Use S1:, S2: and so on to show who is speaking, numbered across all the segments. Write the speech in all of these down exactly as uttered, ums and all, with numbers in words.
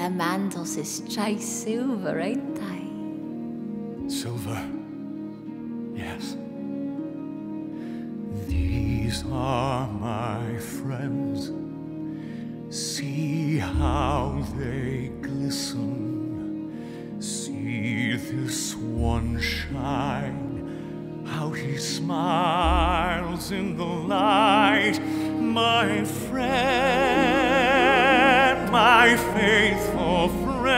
S1: Their mantles is chase silver, ain't they?
S2: Silver, yes. These are my friends. See how they glisten. See this one shine, how he smiles in the light. My friend, my faithful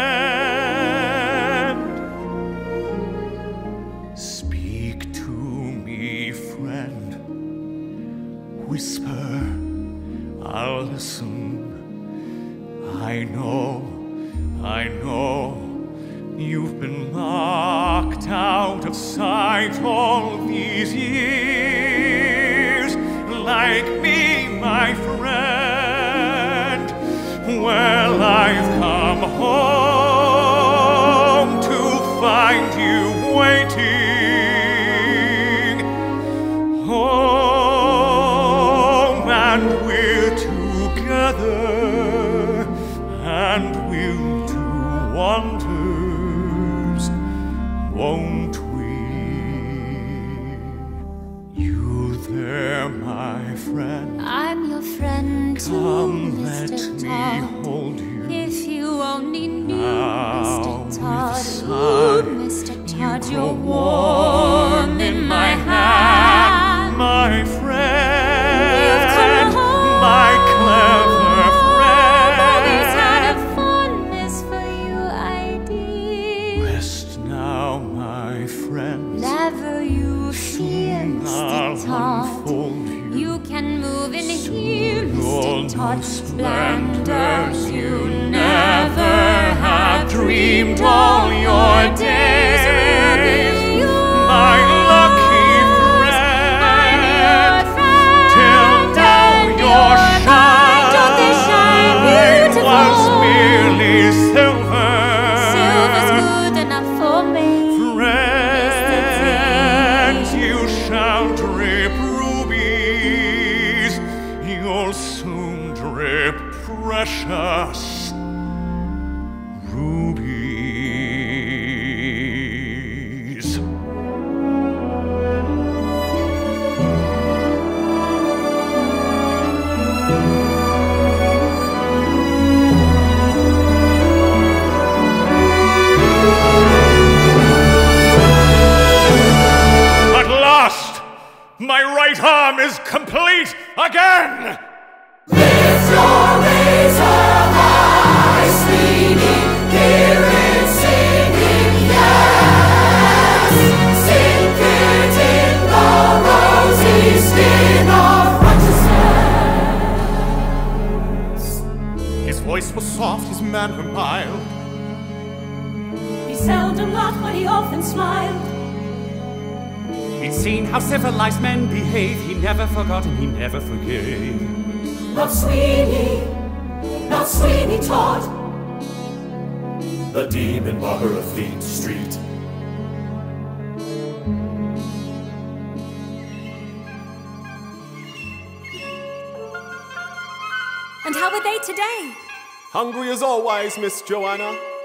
S2: friend. Speak to me, friend. Whisper, I'll listen. I know, I know, you've been locked out of sight all these years. Like me, my friend, well, I've come home to find you waiting. Home, and we're together. And we'll do wonders, won't we? You there, my friend?
S1: I'm your friend too,
S2: Come,
S1: Mister
S2: let
S1: Todd.
S2: me hold you.
S1: If you only knew,
S2: Now,
S1: Mister Todd,
S2: with
S1: ooh,
S2: sight,
S1: Mister
S2: you
S1: Todd,
S2: grow
S1: you're warm in my hand.
S2: My friend,
S1: You've come home.
S2: my clever
S1: Always had a
S2: friend.
S1: fondness for you, I did.
S2: Rest now, my friend.
S1: Never you fear,
S2: Soon
S1: Mister
S2: I'll
S1: Todd.
S2: unfold you.
S1: You can move in
S2: Soon
S1: here,
S2: you'll
S1: Mister
S2: know
S1: Todd.
S2: splendors
S1: Splendors
S2: you never have dreamed all your days. My lucky friend, till now your shine was merely silver.
S1: Silver's good enough for me.
S2: Friends, you shall drip rubies. You'll soon drip precious rubies. At last, my right arm is complete again!
S3: Lift your razor high, swinging, hear it singing, yes. Sink it in the rosy skin of righteousness.
S2: His voice was soft, his manner mild.
S3: He seldom laughed, but he often smiled.
S4: He'd seen how civilized men behave. He never forgot and he never forgave.
S3: Not Sweeney, not Sweeney Todd,
S5: the demon barber of Fleet Street.
S3: And how are they today?
S5: Hungry as always, Miss Joanna.